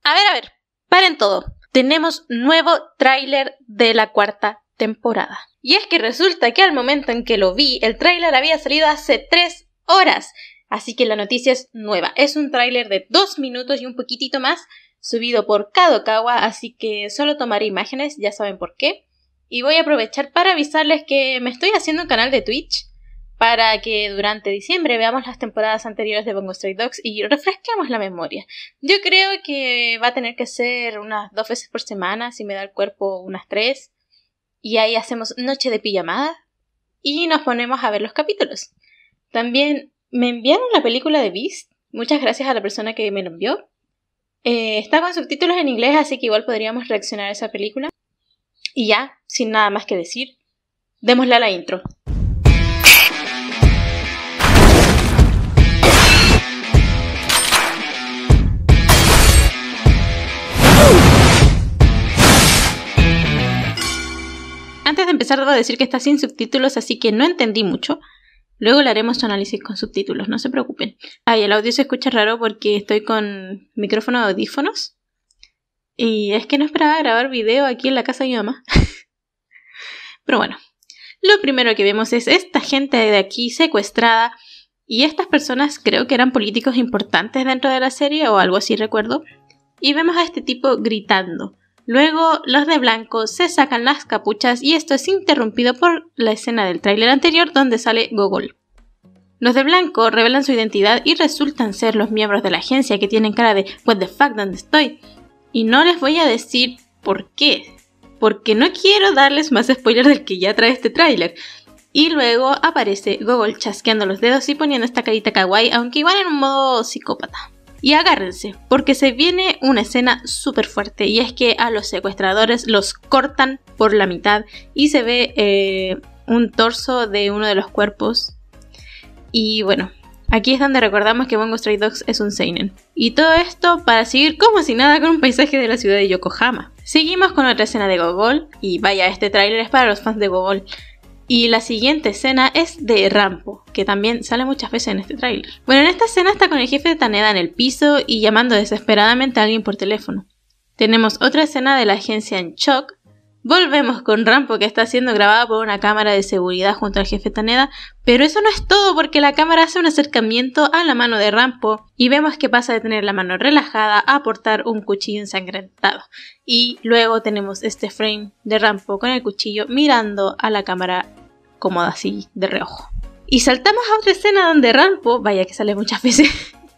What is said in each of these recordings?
A ver, paren todo. Tenemos nuevo tráiler de la 4ª temporada. Y es que resulta que al momento en que lo vi, el tráiler había salido hace 3 horas. Así que la noticia es nueva. Es un tráiler de 2 minutos y un poquitito más, subido por Kadokawa, así que solo tomaré imágenes, ya saben por qué. Y voy a aprovechar para avisarles que me estoy haciendo un canal de Twitch para que durante diciembre veamos las temporadas anteriores de Bungo Stray Dogs y refresquemos la memoria. Yo creo que va a tener que ser unas 2 veces por semana, si me da el cuerpo unas 3. Y ahí hacemos noche de pijamada y nos ponemos a ver los capítulos. También me enviaron la película de Beast. Muchas gracias a la persona que me lo envió. Está con subtítulos en inglés, así que igual podríamos reaccionar a esa película. Y ya, sin nada más que decir, démosle a la intro. Antes de empezar debo decir que está sin subtítulos, así que no entendí mucho. Luego le haremos su análisis con subtítulos, no se preocupen. Y el audio se escucha raro porque estoy con micrófono de audífonos. Y es que no esperaba grabar video aquí en la casa de mi mamá. Pero bueno, lo primero que vemos es esta gente de aquí secuestrada. Y estas personas creo que eran políticos importantes dentro de la serie o algo así recuerdo. Y vemos a este tipo gritando. Luego los de blanco se sacan las capuchas y esto es interrumpido por la escena del tráiler anterior donde sale Gogol. Los de blanco revelan su identidad y resultan ser los miembros de la agencia que tienen cara de "What the fuck, ¿dónde estoy?". Y no les voy a decir por qué, porque no quiero darles más spoilers del que ya trae este tráiler. Y luego aparece Gogol chasqueando los dedos y poniendo esta carita kawaii, aunque igual en un modo psicópata. Y agárrense, porque se viene una escena súper fuerte, y es que a los secuestradores los cortan por la mitad y se ve un torso de uno de los cuerpos. Y bueno, aquí es donde recordamos que Bungo Stray Dogs es un seinen. Y todo esto para seguir como si nada con un paisaje de la ciudad de Yokohama. Seguimos con otra escena de Gogol, y vaya, este tráiler es para los fans de Gogol. Y la siguiente escena es de Rampo, que también sale muchas veces en este tráiler. Bueno, en esta escena está con el jefe de Taneda en el piso y llamando desesperadamente a alguien por teléfono. Tenemos otra escena de la agencia en shock. Volvemos con Rampo, que está siendo grabado por una cámara de seguridad junto al jefe Taneda, pero eso no es todo porque la cámara hace un acercamiento a la mano de Rampo y vemos que pasa de tener la mano relajada a portar un cuchillo ensangrentado. Y luego tenemos este frame de Rampo con el cuchillo mirando a la cámara como así de reojo. Y saltamos a otra escena donde Rampo, vaya que sale muchas veces,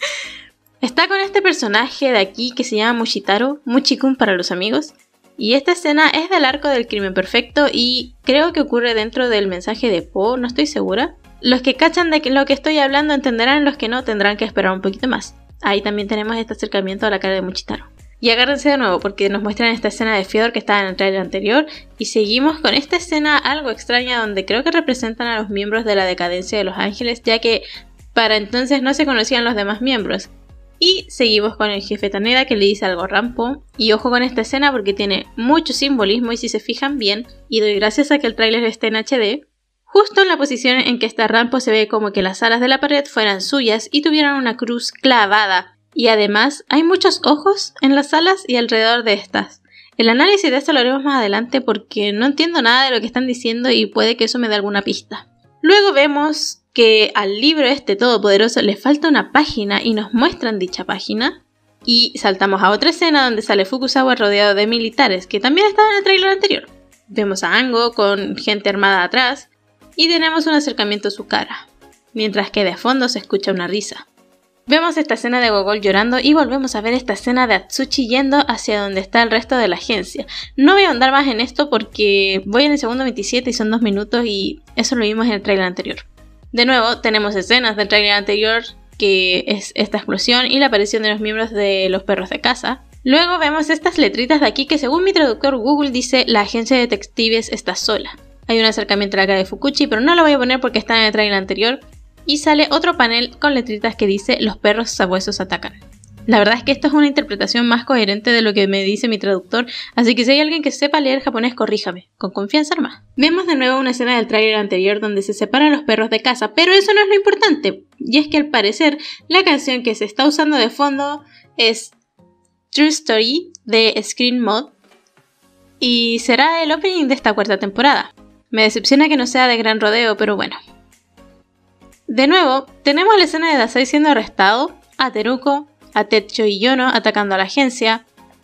está con este personaje de aquí que se llama Mushitaro, Muchikun para los amigos. Y esta escena es del arco del crimen perfecto y creo que ocurre dentro del mensaje de Po, no estoy segura. Los que cachan de lo que estoy hablando entenderán, los que no tendrán que esperar un poquito más. Ahí también tenemos este acercamiento a la cara de Mushitaro. Y agárrense de nuevo porque nos muestran esta escena de Fyodor que estaba en el trailer anterior y seguimos con esta escena algo extraña donde creo que representan a los miembros de la decadencia de los ángeles, ya que para entonces no se conocían los demás miembros. Y seguimos con el jefe Taneda que le dice algo a Rampo. Y ojo con esta escena porque tiene mucho simbolismo y si se fijan bien, y doy gracias a que el tráiler esté en HD, justo en la posición en que está Rampo se ve como que las alas de la pared fueran suyas y tuvieran una cruz clavada. Y además hay muchos ojos en las alas y alrededor de estas. El análisis de esto lo haremos más adelante porque no entiendo nada de lo que están diciendo y puede que eso me dé alguna pista. Luego vemos que al libro este todopoderoso le falta una página y nos muestran dicha página. Y saltamos a otra escena donde sale Fukuzawa rodeado de militares que también estaba en el tráiler anterior. Vemos a Ango con gente armada atrás y tenemos un acercamiento a su cara, mientras que de fondo se escucha una risa. Vemos esta escena de Gogol llorando y volvemos a ver esta escena de Atsushi yendo hacia donde está el resto de la agencia. No voy a ahondar más en esto porque voy en el segundo 27 y son 2 minutos y eso lo vimos en el tráiler anterior. De nuevo tenemos escenas del tráiler anterior que es esta explosión y la aparición de los miembros de los perros de casa. Luego vemos estas letritas de aquí que según mi traductor Google dice la agencia de detectives está sola. Hay un acercamiento a la cara de Fukuchi pero no lo voy a poner porque está en el tráiler anterior. Y sale otro panel con letritas que dice los perros sabuesos atacan. La verdad es que esto es una interpretación más coherente de lo que me dice mi traductor, así que si hay alguien que sepa leer japonés, corríjame, con confianza nomás. Vemos de nuevo una escena del tráiler anterior donde se separan los perros de casa, pero eso no es lo importante, y es que al parecer la canción que se está usando de fondo es True Story de Screen Mod y será el opening de esta cuarta temporada. Me decepciona que no sea de gran rodeo, pero bueno. De nuevo, tenemos la escena de Dasai siendo arrestado, a Teruko, a Tetsuo y Yono atacando a la agencia.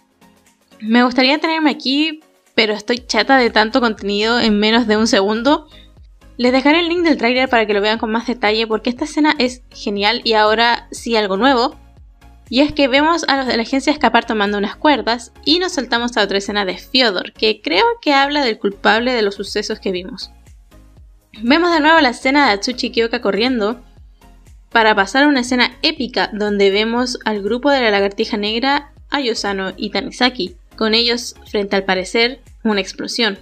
Me gustaría tenerme aquí, pero estoy chata de tanto contenido en menos de un segundo. Les dejaré el link del tráiler para que lo vean con más detalle porque esta escena es genial y ahora sí algo nuevo. Y es que vemos a los de la agencia escapar tomando unas cuerdas y nos saltamos a otra escena de Fyodor, que creo que habla del culpable de los sucesos que vimos. Vemos de nuevo la escena de Atsushi y Kyoka corriendo para pasar a una escena épica donde vemos al grupo de la lagartija negra, a Yosano y Tanizaki, con ellos frente al parecer una explosión.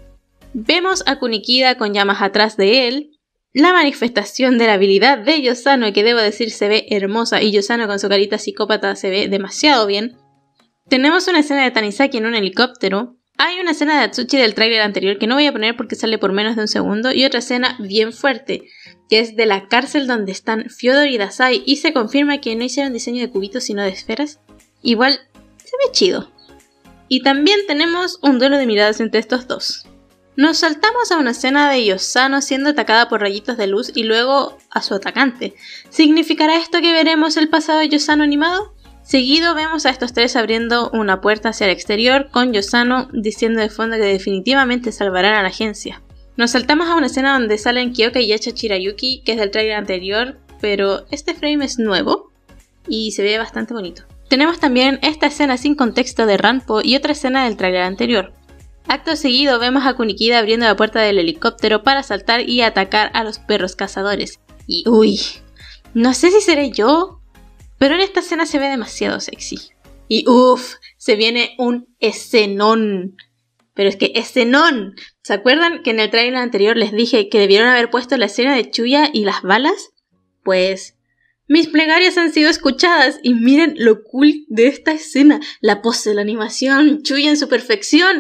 Vemos a Kunikida con llamas atrás de él, la manifestación de la habilidad de Yosano, que debo decir se ve hermosa y Yosano con su carita psicópata se ve demasiado bien. Tenemos una escena de Tanizaki en un helicóptero. Hay una escena de Atsushi del tráiler anterior que no voy a poner porque sale por menos de un segundo y otra escena bien fuerte, que es de la cárcel donde están Fyodor y Dasai y se confirma que no hicieron diseño de cubitos sino de esferas. Igual se ve chido. Y también tenemos un duelo de miradas entre estos dos. Nos saltamos a una escena de Yosano siendo atacada por rayitos de luz y luego a su atacante. ¿Significará esto que veremos el pasado de Yosano animado? Seguido vemos a estos tres abriendo una puerta hacia el exterior con Yosano diciendo de fondo que definitivamente salvarán a la agencia. Nos saltamos a una escena donde salen Kyoka y Yacha Chirayuki, que es del trailer anterior, pero este frame es nuevo y se ve bastante bonito. Tenemos también esta escena sin contexto de Ranpo y otra escena del trailer anterior. Acto seguido vemos a Kunikida abriendo la puerta del helicóptero para saltar y atacar a los perros cazadores. Y uy, no sé si seré yo, pero en esta escena se ve demasiado sexy. Y uff, se viene un escenón. Pero es que escenón. ¿Se acuerdan que en el trailer anterior les dije que debieron haber puesto la escena de Chuya y las balas? Pues mis plegarias han sido escuchadas y miren lo cool de esta escena. La pose, la animación, Chuya en su perfección.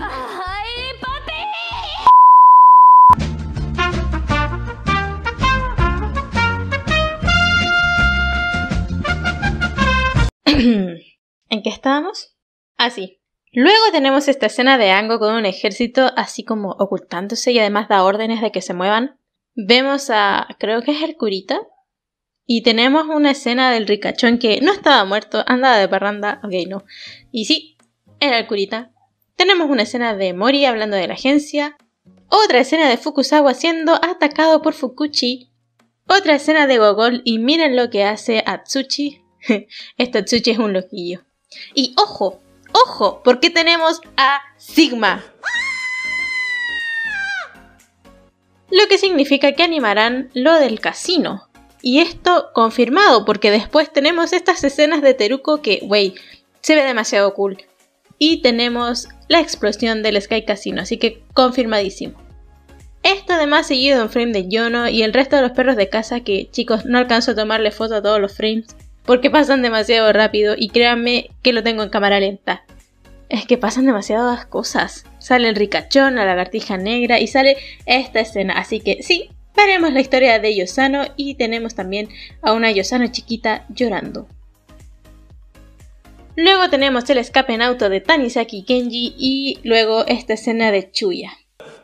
¿En qué estábamos? Ah, sí. Luego tenemos esta escena de Ango con un ejército así como ocultándose y además da órdenes de que se muevan. Vemos a, creo que es el Kurita. Y tenemos una escena del ricachón que no estaba muerto, andaba de parranda, ok, no. Y sí, era el Kurita. Tenemos una escena de Mori hablando de la agencia. Otra escena de Fukuzawa siendo atacado por Fukuchi. Otra escena de Gogol y miren lo que hace Atsushi. Este Atsushi es un loquillo. Y ojo, ojo, porque tenemos a Sigma. Lo que significa que animarán lo del casino. Y esto confirmado porque después tenemos estas escenas de Teruko que, wey, se ve demasiado cool. Y tenemos la explosión del Sky Casino, así que confirmadísimo. Esto además seguido en frame de Yono y el resto de los perros de casa que, chicos, no alcanzo a tomarle foto a todos los frames porque pasan demasiado rápido y créanme que lo tengo en cámara lenta. Es que pasan demasiadas cosas. Sale el ricachón, la lagartija negra y sale esta escena, así que sí. Veremos la historia de Yosano y tenemos también a una Yosano chiquita llorando. Luego tenemos el escape en auto de Tanizaki y Kenji y luego esta escena de Chuya.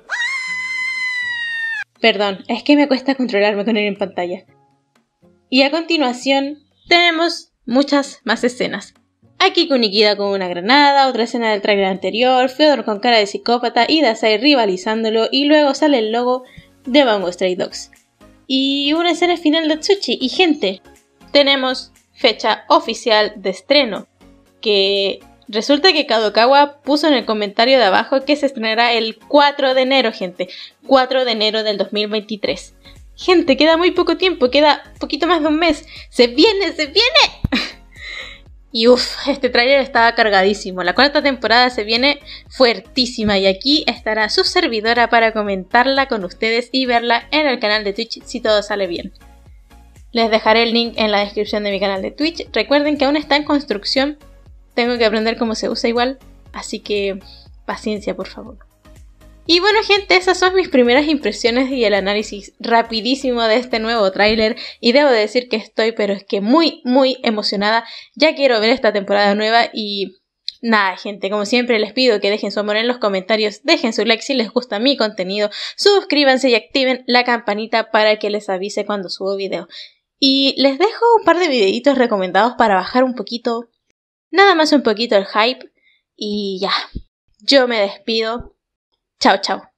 Perdón, es que me cuesta controlarme con él en pantalla. Y a continuación tenemos muchas más escenas. Aquí Kunikida con una granada, otra escena del trailer anterior, Fyodor con cara de psicópata y Dasai rivalizándolo y luego sale el logo de Bungo Stray Dogs. Y una escena final de Atsushi. Y gente, tenemos fecha oficial de estreno. Que resulta que Kadokawa puso en el comentario de abajo que se estrenará el 4 de enero, gente. 4 de enero del 2023. Gente, queda muy poco tiempo, queda poquito más de un mes. ¡Se viene, se viene! Y uff, este tráiler estaba cargadísimo. La cuarta temporada se viene fuertísima y aquí estará su servidora para comentarla con ustedes y verla en el canal de Twitch si todo sale bien. Les dejaré el link en la descripción de mi canal de Twitch. Recuerden que aún está en construcción. Tengo que aprender cómo se usa igual. Así que paciencia, por favor. Y bueno, gente, esas son mis primeras impresiones y el análisis rapidísimo de este nuevo tráiler. Y debo de decir que estoy, pero es que muy emocionada. Ya quiero ver esta temporada nueva y Nada, gente, como siempre les pido que dejen su amor en los comentarios, dejen su like si les gusta mi contenido, suscríbanse y activen la campanita para que les avise cuando subo video. Y les dejo un par de videitos recomendados para bajar un poquito, nada más un poquito el hype. Y ya, yo me despido. Chao, chao.